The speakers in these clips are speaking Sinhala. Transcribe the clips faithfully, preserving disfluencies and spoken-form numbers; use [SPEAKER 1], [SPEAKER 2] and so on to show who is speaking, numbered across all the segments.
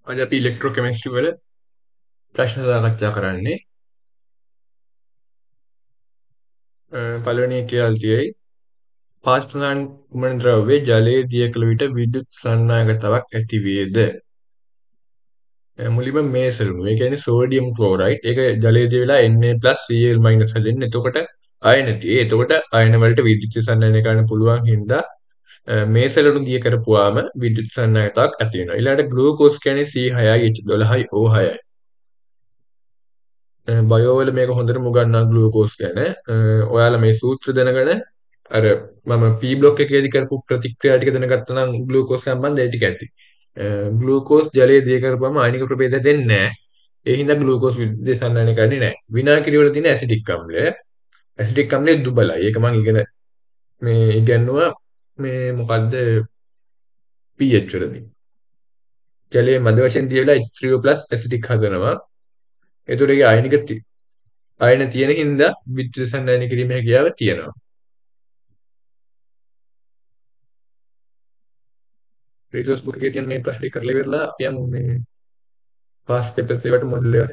[SPEAKER 1] අද අපි ඉලෙක්ට්‍රෝ කෙමිස්ට්‍රි වල ප්‍රශ්න සාකච්ඡා කරන්නේ. අ, පළවෙනි එක කියලා තියෙයි. පාස් ප්‍රධාන කුමන ද්‍රව්‍ය ජලයේ දිය කළ විට විද්‍යුත් සන්නායකතාවක් ඇති වේද? අ, මුලින්ම මේසලුණු. ඒ කියන්නේ සෝඩියම් ක්ලෝරයිඩ්. ඒක ජලයේ දිය වෙලා Na+Cl- හැදෙන්නේ. එතකොට අයන තියෙයි. එතකොට අයන වලට විද්‍යුත් සන්නායනය කරන්න පුළුවන් හින්දා අ, මේසලුණු දිය කරපුවාම විද්‍යුත් සන්නායකතාවක් ඇති වෙනවා. ඊළඟට ග්ලූකෝස් කියන්නේ සී හයයි එච් දොළහයි ඕ හයයි. බයෝ වල මේක හොඳටම උගන්වනවා ග්ලූකෝස් ගැන. අ, ඔයාලා මේ සූත්‍ර දැනගෙන අර මම P බ්ලොක් එකේදී කරපු ප්‍රතික්‍රියා ටික දැනගත්තා නම් ග්ලූකෝස් සම්බන්ධ ඒ ටික ඇති. අ, ග්ලූකෝස් ජලයේ දිය කරපුවම ආයනික ප්‍රභේද දෙන්නේ නැහැ. ඒ හින්දා ග්ලූකෝස් විද්‍යුත් සන්නායනය කරන්නේ නැහැ. විනාකිරි වල තියෙන ඇසිටික් අම්ලය. ඇසිටික් අම්ලය දුබලයි. ඒක මම ඉගෙන මේ ඉගෙනුවා මේ මොකද්ද pH වලදී. ජලයේ මද වශයෙන් දිය වෙලා H three O+ ඇසිටික් හදනවා. ඒතකොට ඒකේ ආයනික ති- ආයන තියෙන හින්දා විද්‍යුත් සන්නායනය කිරීමේ හැකියාව තියෙනවා. රිසෝස් බුක් එකේ තියෙන මේ ප්‍රශ්නේ කරලා ඉවරලා අපි යමු මේ පාස් පේපර්ස් ඒවට මොඩල් ඒවට.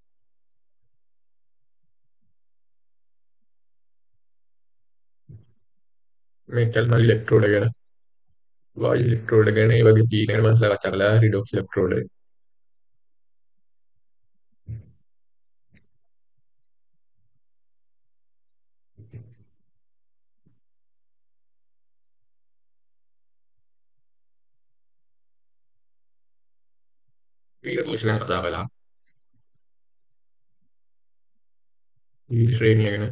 [SPEAKER 1] මේ කල්ම ඉලෙක්ට්‍රෝඩ ගැන වායු ඉලෙක්ට්‍රෝඩ ගැන ඒ වගේ කී ගැන මම සාකච්ඡා කළා රිඩොක්ස් ඉලෙක්ට්‍රෝඩ. ඊට පස්සේ නම් කතා කළා ඊට ශ්‍රේණිය ගැන.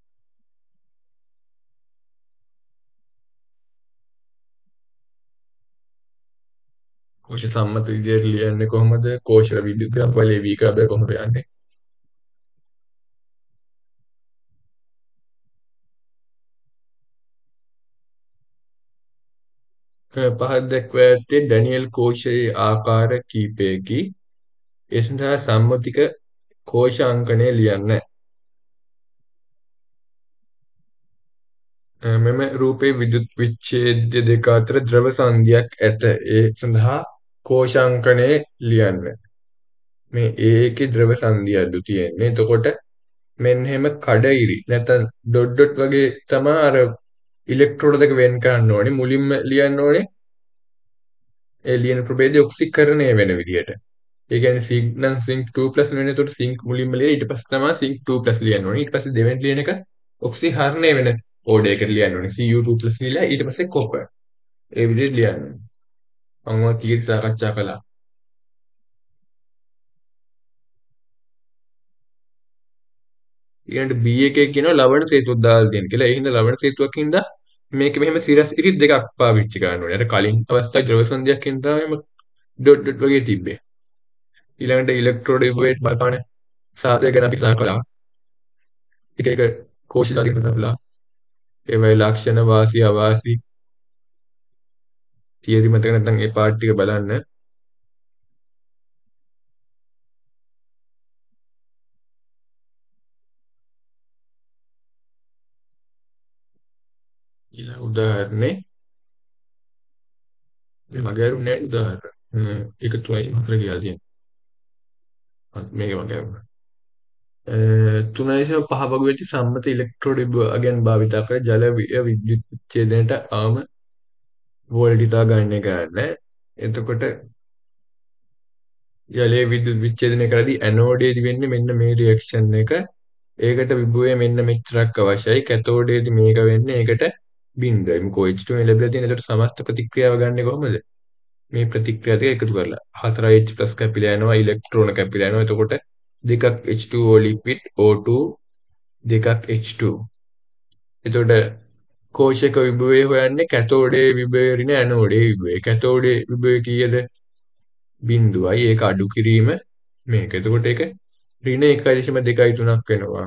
[SPEAKER 1] කෝෂ සම්මත විදියට ලියන්නේ කොහොමද? කෝෂ විද්‍යුත් ග්‍රාම්පලයේ වීකාබය කොහොමද යන්නේ? පහත් දැක්වා ඇත්තේ ඩැනියල් කෝෂයේ ආකාර කීපයකි. ඒ සඳහා සම්මතික කෝෂ අංකණය ලියන්න. මෙම රූපයේ විද්‍යුත් විච්ඡේද්‍ය දෙක අතර ද්‍රව සංදියක් ඇත. ඒ සඳහා කෝෂාංකණය ලියන්න. මේ ඒකේ ද්‍රව සංදිය අඩු තියෙන්නේ. එතකොට මෙන්න එහෙම කඩඉරි නැත්නම් ඩොට් ඩොට් වගේ තමයි අර ඉලෙක්ට්‍රෝන දෙක වෙන් කරන්න ඕනේ. මුලින්ම ලියන්න ඕනේ ඒ ලියන ප්‍රභේදය ඔක්සිකරණය වෙන විදිහට. ඒ කියන්නේ සිංක් නම් සිංක් two plus වෙන. එතකොට සිංක් මුලින්ම ලියලා ඊට පස්සේ තමයි සිංක් two plus ලියන්න ඕනේ. ඊට පස්සේ දෙවෙනි ලියන එක ඔක්සිහරණය වෙන ඕඩර් එකකට ලියන්න ඕනේ. C U two plus ලියලා ඊට පස්සේ කොපර්. ඒ විදිහට ලියන්න ඕනේ. මම ඔය කීයට සාකච්ඡා කළා. ඊළඟට B එකේ කියනවා ලවණ සේතුවක් දාලා දෙන්න කියලා. ඒ හින්දා ලවණ සේතුවක් හින්දා මේක මෙහෙම සිරස් ඉරිත් දෙකක් පාවිච්චි කරන්න ඕනේ. අර කලින් අවස්ථාවේ ද්‍රව සංධියක් හින්දා එහෙම ඩොට් ඩොට් වගේ තිබ්බේ. ඊළඟට ඉලෙක්ට්‍රෝඩ වේට් බලපාන සාධක ගැන අපි කතා කළා. එක එක කෝෂ දාගෙන කතා ඒවයි ලක්ෂණ වාසි අවාසි තියරි මතක නැත්නම් ඒ පාර්ට් ටික බලන්න. ඊළඟ උදාහරණේ මේ මගේ අරුනේ උදාහරණ. හ්ම් එක තුනයි හතර කියලා තියෙනවා. මේක මගේ අරුණ. තුනයි පහ වගේ වෙච්ච සම්මත ඉලෙක්ට්‍රෝඩ අගයන් භාවිතා කර ජල විද්‍යුත් විච්ඡේදනයට ආම වෝල්ටිතා ගණනය කරන්න. එතකොට ජලයේ විද්‍යුත් විච්ඡේදනය කරද්දී ඇනෝඩයේදී වෙන්නේ මෙන්න මේ රියැක්ෂන් එක. ඒකට විභවය මෙන්න මෙච්චරක් අවශ්‍යයි. කැතෝඩයේදී මේක වෙන්නේ ඒකට බිංදුවයි. මොකෝ H two ලැබිලා තියෙන. ඒකට සමස්ත ප්‍රතික්‍රියාව ගන්නෙ කොහොමද? මේ ප්‍රතික්‍රියා දෙක එකතු කරලා. හතරයි H+ කැපිලා යනවා. ඉලෙක්ට්‍රෝන කැපිලා යනවා. එතකොට දෙකක් H two O ලිපිඩ් O two දෙකක් H two. එතකොට කෝෂයක විභවය හොයන්නේ කැතෝඩයේ විභවය ඍණ ඇනෝඩයේ විභවය. කැතෝඩයේ විභවය කීයද? බිංදුවයි. ඒක අඩු කිරීම මේක. එතකොට ඒක ඍණ එකයි දශම දෙකයි තුනක් වෙනවා.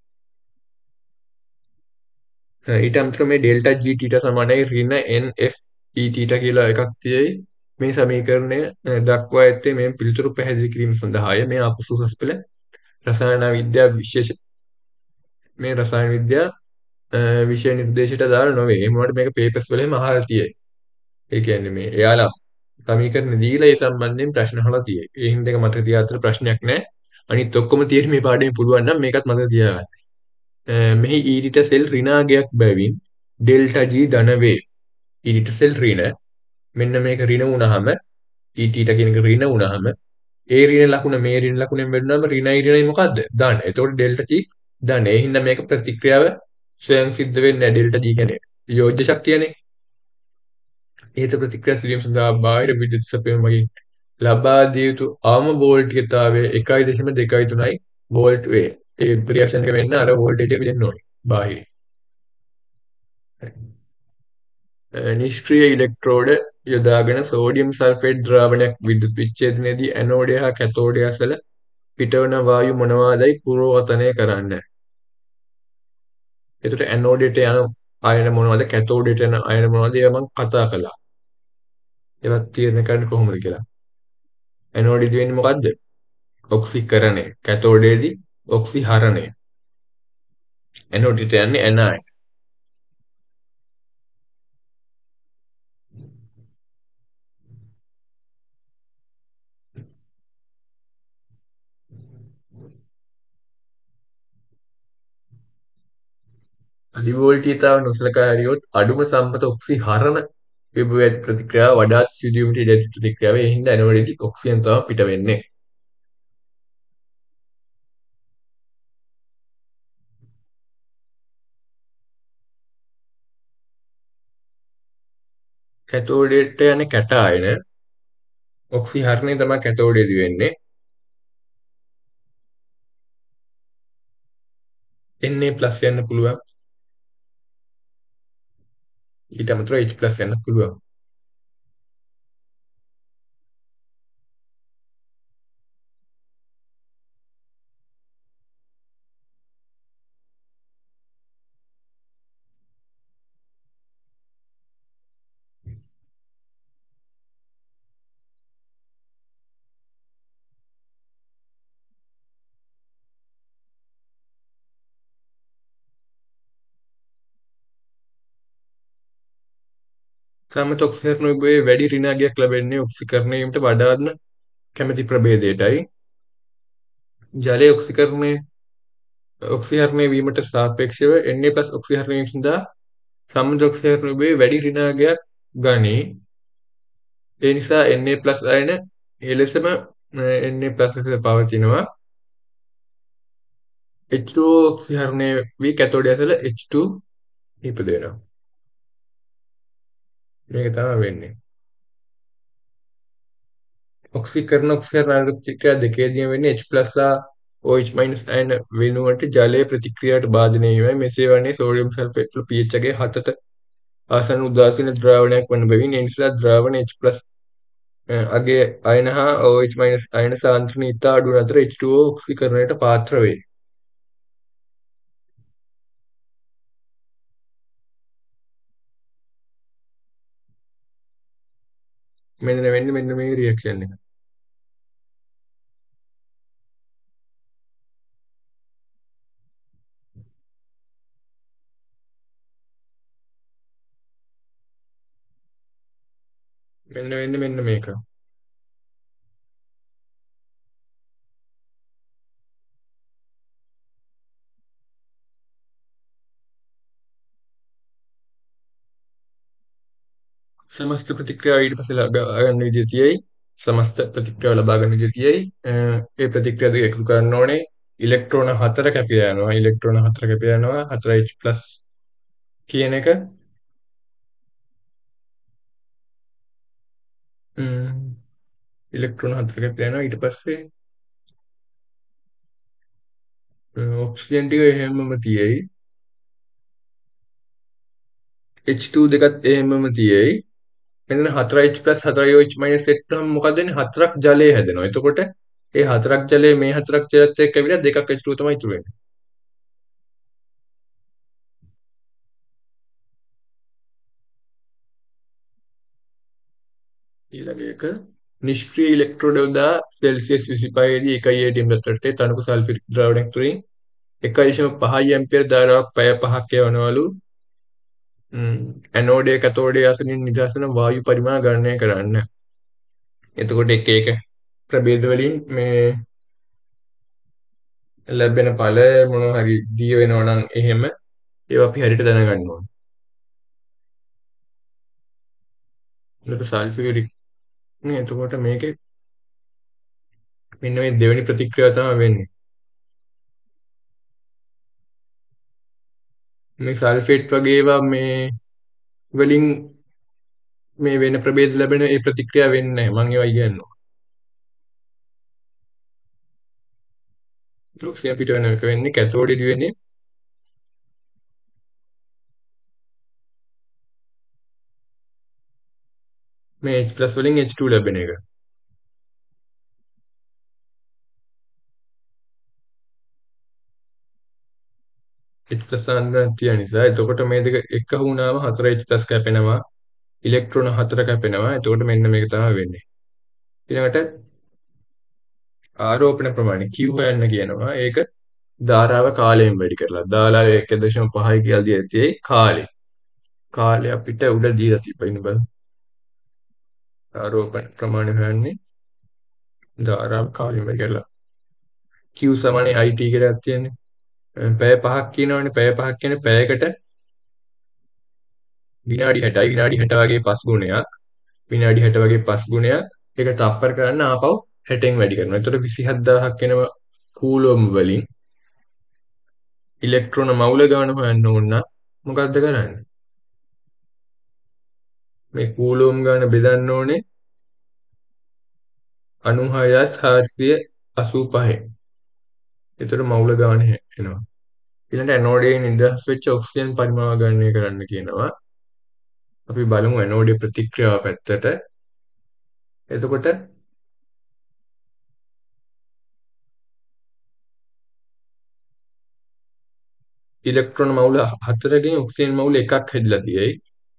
[SPEAKER 1] ඊට අමතරව මේ ඩෙල්ටා G තීටා සමානයි ඍණ N F E තීටා කියලා එකක් තියෙයි. මේ සමීකරණය අ, දක්වා ඇත්තේ මේ පිළිතුරු පැහැදිලි කිරීම සඳහාය. මේ අපසු උසස් පෙළ රසායන විද්‍යා විශේෂ මේ රසායන විද්‍යා අ, විෂය නිර්දේශයට අදාළ නොවේ. ඒ මොනවාට මේක පේපර්ස් වල එහෙම අහලා තියෙයි. ඒ කියන්නේ මේ එයාලා සමීකරණ දීලා ඒ සම්බන්ධයෙන් ප්‍රශ්න අහලා තියෙයි. ඒ හින්දා ඒක මතක තියාගත්තට ප්‍රශ්නයක් නැහැ. අනිත් ඔක්කොම තියෙන මේ පාඩමේ පුළුවන් නම් මේකත් මතක තියාගන්න. අ, මෙහි ඊරිට සෙල් ඍණාගයක් බැවින් ඩෙල්ටා G ධන වේ. ඊරිට සෙල් ඍණ. මෙන්න මේක ඍණ වුණාම ඊට ඊට කියන එක ඍණ වුණාම ඒ ඍණ ලකුණ මේ ඍණ ලකුණෙන් බෙදුනම ඍණයි ඍණයි මොකද්ද? ධන. එතකොට ඩෙල්ටා G ධන. ඒ හින්දා මේක ප්‍රතික්‍රියාව ස්වයං සිද්ධ වෙන්නේ නැහැ. ඩෙල්ටා G කියන්නේ යෝජ්‍ය ශක්තියනේ. හේතු ප්‍රතික්‍රියා සිදුවීම සඳහා බාහිර විද්‍යුත් සැපයීම මගින් ලබා දිය යුතු අවම වෝල්ටේජතාවය එකයි දශම දෙකයි තුනයි වෝල්ට් වේ. ඒ රියැක්ෂන් එක වෙන්න අර වෝල්ටේජ් එක දෙන්න ඕනේ. බාහිර. නිෂ්ක්‍රීය ඉලෙක්ට්‍රෝඩ යොදාගෙන සෝඩියම් සල්ෆේට් ද්‍රාවණයක් විද්‍යුත් විච්ඡේදනයේදී ඇනෝඩය හා කැතෝඩය අසල පිටවන වායු මොනවාදයි පුරෝවතනය කරන්න. එතකොට ඇනෝඩයට යන අයන මොනවද කැතෝඩයට යන අයන මොනවද ඒවා මම කතා කළා. ඒවත් තීරණය කරන්න කොහොමද කියලා. ඇනෝඩයේදී වෙන්නේ මොකද්ද? ඔක්සිකරණය. කැතෝඩයේදී ඔක්සිහරණය. ඇනෝඩයට යන්නේ ඇනයි. අධිවෝල්ටීයතාව නොසලකා හැරියොත් අඩුම සම්මත ඔක්සිහරණ විභවය ඇති ප්‍රතික්‍රියාව වඩාත් සිදුවීමට ඉඩ ඇති ප්‍රතික්‍රියාව. ඒ හින්දා ඇනෝඩයේදී ඔක්සිජන් තමයි පිට වෙන්නේ. කැතෝඩයට යන්නේ කැටායන. ඔක්සිහරණය තමයි කැතෝඩයේදී වෙන්නේ. Na+ යන්න පුළුවන්. ඊට අමතරව H+ යන්න පුළුවන්. සම්මත ඔක්සිහරණ විභවයේ වැඩි ඍණාගයක් ලැබෙන්නේ ඔක්සිකරණය වීමට වඩාත්ම කැමැති ප්‍රභේදයටයි. ජලයේ ඔක්සිකරණය ඔක්සිහරණය වීමට සාපේක්ෂව Na+ ඔක්සිහරණය වීම සඳහා සම්මත ඔක්සිහරණ විභවයේ වැඩි ඍණාගයක් ගනී. ඒ නිසා Na+ අයන එලෙසම Na+ ලෙස පවතිනවා. H two O ඔක්සිහරණය වී කැතෝඩය ඇසල H two ඉපදෙනවා. මේක තමයි වෙන්නේ. ඔක්සිකරණ ඔක්සිහරණ අනුර ප්‍රතික්‍රියා දෙකේදීම වෙන්නේ H+ හා OH- අයන වෙනුවට ජලයේ ප්‍රතික්‍රියාවට භාජනය වීමයි. මෙසේ වන්නේ සෝඩියම් සල්ෆේට් වල pH එකේ හතට ආසන්න උදාසීන ද්‍රාවණයක් වන බැවින් ඒ නිසා ද්‍රාවණ H+ අගේ අයන හා OH- අයන සාන්ද්‍රණය ඉතා අඩු වන අතර H two O ඔක්සිකරණයට පාත්‍ර වේ. මෙන්න වෙන්නේ මෙන්න මේ රියැක්ෂන් එක. මෙන්න වෙන්නේ මෙන්න මේක. සමස්ත ප්‍රතික්‍රියාව ඊට පස්සේ ලබා ගන්න විදිය තියෙයි. සමස්ත ප්‍රතික්‍රියාව ලබා ගන්න විදිය තියෙයි. ඒ ප්‍රතික්‍රියා දෙක එකතු කරන්න ඕනේ. ඉලෙක්ට්‍රෝන හතර කැපිලා යනවා. ඉලෙක්ට්‍රෝන හතර කැපිලා යනවා. හතර H+ කියන එක ඉලෙක්ට්‍රෝන හතර කැපිලා යනවා. ඊට පස්සේ ඔක්සිජන් ටික එහෙමම තියෙයි. H two දෙකත් එහෙමම තියෙයි. මෙන්න හතර H+ හතර OH- සෙට් වුනහම මොකද වෙන්නේ? හතරක් ජලය හැදෙනවා. එතකොට ඒ හතරක් ජලය මේ හතරක් ජලයත් එක්ක ඇවිල්ලා දෙකක් H two තමයි ඉතුරු වෙන්නේ. ඊළඟ එක නිෂ්ක්‍රීය ඉලෙක්ට්‍රෝඩ යොදා සෙල්සියස් විසිපහ දී එකයි ඒටීම් තත්ත්වයට තනකො සල්ෆිරික් ද්‍රාවණයක් තුළින් එකයි දශම පහයි ඇම්පියර් ධාරාවක් පැය පහක් යවනවලු. ඇනෝඩය කැතෝඩය අසලින් නිදහස් වන වායු පරිමාණ ගණනය කරන්න. එතකොට එක එක ප්‍රභේද වලින් මේ ලැබෙන ඵල මොනවා හරි දිය වෙනවා නම් එහෙම ඒවා අපි හරියට දැනගන්න ඕනේ. ඒක සල්ෆියුරික් නේ. එතකොට මේකේ මෙන්න මේ දෙවෙනි ප්‍රතික්‍රියාව තමයි වෙන්නේ. මේ සල්ෆේට් වගේ ඒවා මේ වලින් මේ වෙන ප්‍රභේද ලැබෙන ඒ ප්‍රතික්‍රියාව වෙන්නේ නැහැ. මම ඒවා ඉගෙනනවා. ඔක්සිජන් පිට වෙන එක වෙන්නේ කැතෝඩේදී වෙන්නේ මේ H+ වලින් H two ලැබෙන එක. H+ ආන්දරයක් තියෙන නිසා එතකොට මේ දෙක එක වුණාම හතර H+ කැපෙනවා. ඉලෙක්ට්‍රෝන හතර කැපෙනවා. එතකොට මෙන්න මේක තමයි වෙන්නේ. ඊළඟට ආරෝපණ ප්‍රමාණය Q හොයන්න කියනවා. ඒක ධාරාව කාලයෙන් වැඩි කරලා. ධාරාව එක දශම පහයි කියලා දීලා තියෙයි කාලේ. කාලය අපිට උඩ දීලා තිබෙන බලමු. ආරෝපණ ප්‍රමාණය හොයන්නේ ධාරාව කාලයෙන් වැඩි කරලා. Q සමානයි I T කියලා තියෙන්නේ. පැය පහක් කියනවනේ. පැය පහක් කියන්නේ පැයකට විනාඩි හැටයි. විනාඩි හැට වගේ පස් ගුණයක්. විනාඩි හැට වගේ පස් ගුණයක්. ඒක තප්පර කරන්න ආපහු හැටෙන් වැඩි කරනවා. එතකොට විසිහත් දාහක් වෙනවා කූලොම් වලින් ඉලෙක්ට්‍රෝන මවුල ගාන හොයන්න ඕන නම් මොකද්ද කරන්නේ? මේ කූලොම් ගාන බෙදන්න ඕනේ අනූහයස් හාරසිය අසූ පහෙන්. එතකොට මවුල ගාන එනවා. ඊළඟට ඇනෝඩයේ නිදහස් වෙච්ච ඔක්සිජන් පරිමාව ගණනය කරන්න කියනවා. අපි බලමු ඇනෝඩයේ ප්‍රතික්‍රියාව පැත්තට. එතකොට ඉලෙක්ට්‍රෝන මවුල හතරකින් ඔක්සිජන් මවුල එකක් හැදිලා තියෙයි.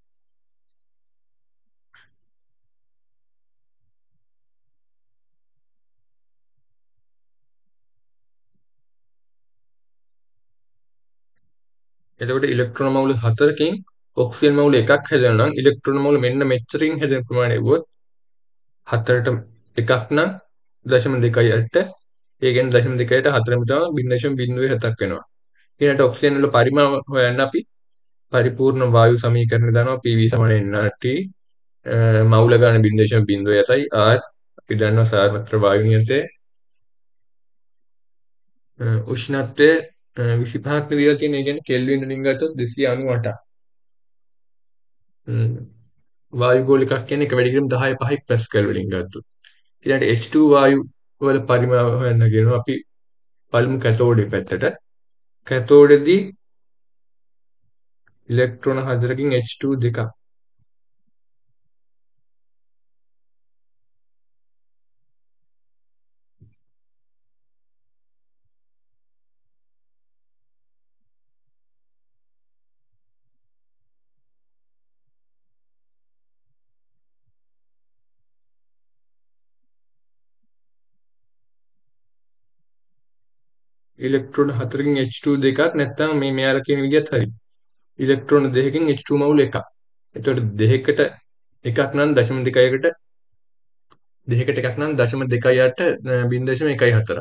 [SPEAKER 1] එතකොට ඉලෙක්ට්‍රෝන මවුල හතරකින් ඔක්සිජන් මවුල එකක් හැදෙනවා නම් ඉලෙක්ට්‍රෝන මවුල මෙන්න මෙච්චරකින් හැදෙන ප්‍රමාණය වුවොත් හතරට එකක් නම් දශම දෙකයි අට. ඒ කියන්නේ දශම දෙකයට හතරම තමයි බිංදුව දශම බිංදුව හතක් වෙනවා. ඊළඟට ඔක්සිජන් වල පරිමාව හොයන්න අපි පරිපූර්ණ වායු සමීකරණය දානවා P V සමාන N R T මවුල ගාන බිංදුව දශම බිංදුව හතයි R අපි දන්නවා සාර්වත්‍ර වායු නියතය උෂ්ණත්වය විසිපහක් දීලා තියෙන. ඒ කියන්නේ කෙල්වින් වලින් ගත්තොත් දෙසිය අනූඅටක්. වායු ගෝලිකක් කියන්නේ එක වැඩි කිරීම දහය පහයි පැස්කල් වලින් ගත්තොත්. ඊළඟට H two වායු වල පරිමාව හොයන්න කියනවා. අපි බලමු කැතෝඩේ පැත්තට. කැතෝඩේදී ඉලෙක්ට්‍රෝන හතරකින් H two දෙකක්. ඉලෙක්ට්‍රෝන හතරකින් H two දෙකක් නැත්නම් මේ මෙයාලා කියන විදිහත් හරි. ඉලෙක්ට්‍රෝන දෙකකින් H two මවුල එකක්. එතකොට දෙකකට එකක් නම් දශම දෙකයකට දෙකකට එකක් නම් දශම දෙකයි අට බිංදුව දශම එකයි හතර.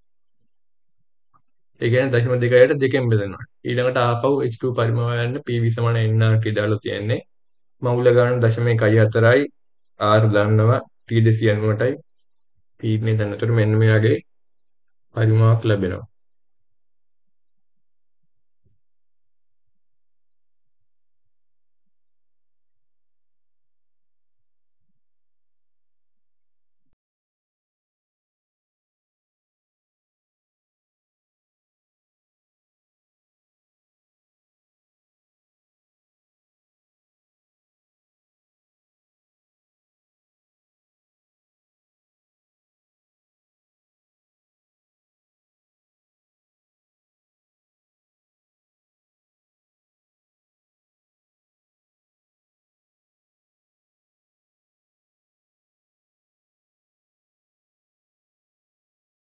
[SPEAKER 1] ඒ කියන්නේ දශම දෙකයට දෙකෙන් බෙදනවා. ඊළඟට ආපහු H two පරිමාව යන්න P V සමාන N R T දාලා තියෙන්නේ. මවුල ගාන දශම එකයි හතරයි R දන්නවා T දෙසිය අනූඅටයි P මේ දන්නතර මෙන්න මෙයාගේ පරිමාවක් ලැබෙනවා.